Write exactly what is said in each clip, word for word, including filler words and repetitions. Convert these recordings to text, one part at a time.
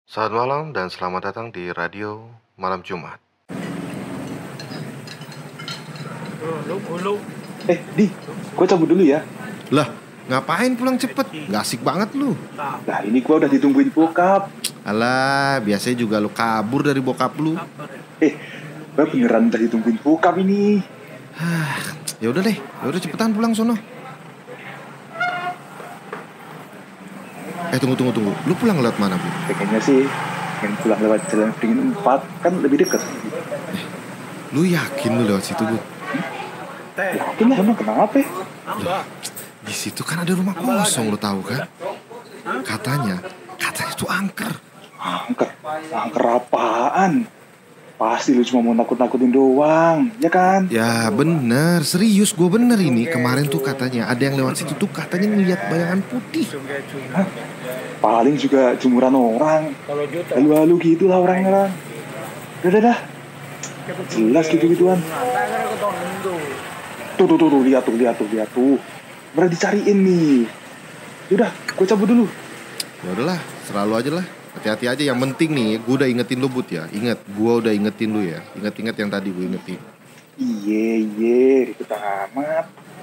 Selamat malam dan selamat datang di Radio Malam Jumat. Eh, Di, gue cabut dulu ya. Lah, ngapain pulang cepet? Gak asik banget lu. Nah, ini gue udah ditungguin bokap. Alah, biasanya juga lu kabur dari bokap lu. Eh, gue beneran udah ditungguin bokap ini. Hah, ya udah deh, ya udah cepetan pulang sono. Eh tunggu tunggu tunggu, lu pulang lewat mana Bu? Pengennya sih pengen pulang lewat jalan Beringin empat, kan lebih dekat. Eh, lu yakin lu lewat situ Bu? Yakin lah, emang kenapa? Loh, di situ kan ada rumah kosong, lu tahu kan? Katanya, katanya tuh angker. Angker, angker apaan? Pasti lu cuma mau nakut-nakutin doang, ya kan? Ya bener, serius gue bener ini. Kemarin tuh katanya ada yang lewat situ tuh katanya ngeliat bayangan putih. Hah? Paling juga jemuran orang. Lalu-lalu gitu lah orang-orang. Udah, udah, dah. Jelas gitu-gituan. Tuh, tuh, tuh, tuh, lihat tuh, lihat tuh, lihat tuh. Bener dicariin nih. Udah, gue cabut dulu. Ya udahlah, selalu aja lah. Hati-hati aja, yang penting nih, gue udah ingetin lu Bud ya. Ingat, gue udah ingetin lu ya. Ingat-ingat yang tadi gue ingetin. Iye, iye, ribet amat.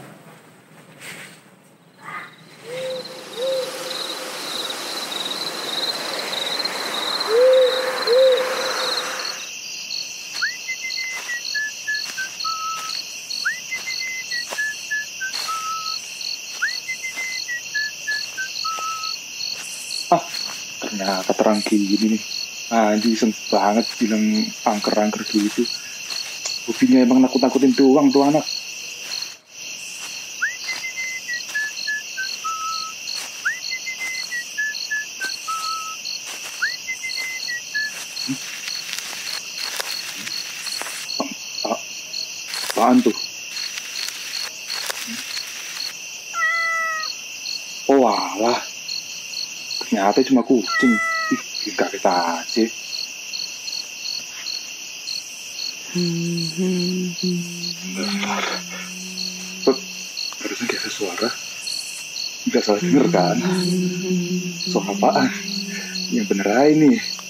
Ah, ternyata terang gini nih. Anjing, iseng banget bilang angker-angker gitu. Buktinya emang nakut-nakutin doang tuh anak. Hmm? Ah, apaan tuh? Oh alah, ternyata cuma kucing. Ih, bikin kaget aja. Beb, barusan kayak ada suara. Nggak salah denger kan? Suara apaan? Yang bener aja nih.